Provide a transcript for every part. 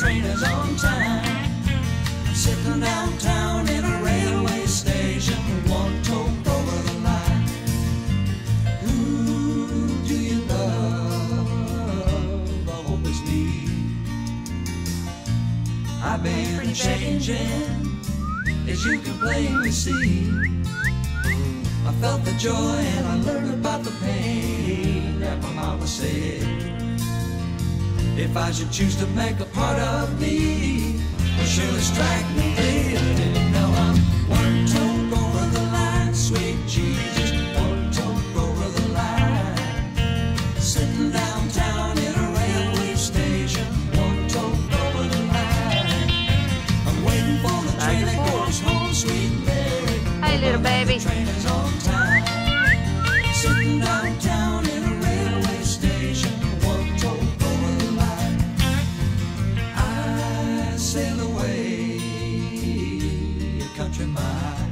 train is on time. I'm sitting downtown in a railway station, one toe over the line. Who do you love? I hope it's me. I've been changing, as you can plainly see. I felt the joy and I learned about the pain that my mama said. If I should choose to make a part of me, it'll surely strike me dead. And now I'm one toe over the line, sweet Jesus, one toe over the line. Sitting downtown in a railway station, one toe over the line. I'm waiting for the train that goes home, sweet Mary. Hey, little baby. The train is on time. Sitting downtown in a railway station, one toe over the line. I sail away a country mile,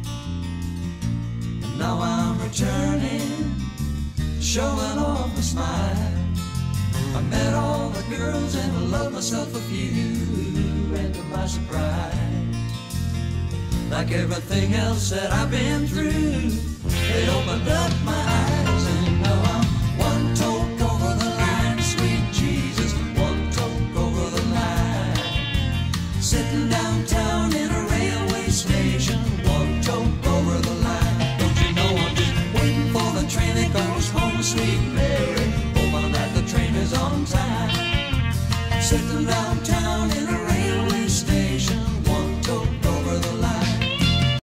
and now I'm returning, showing off a smile. I met all the girls and I loved myself a few, and to my surprise, like everything else that I've been through, it opened up my eyes. And now I'm one toe over the line, sweet Jesus, one toe over the line. Sitting downtown in a railway station, one toe over the line. Don't you know I'm just waiting for the train that goes home, sweet Mary, hoping that the train is on time. Sitting downtown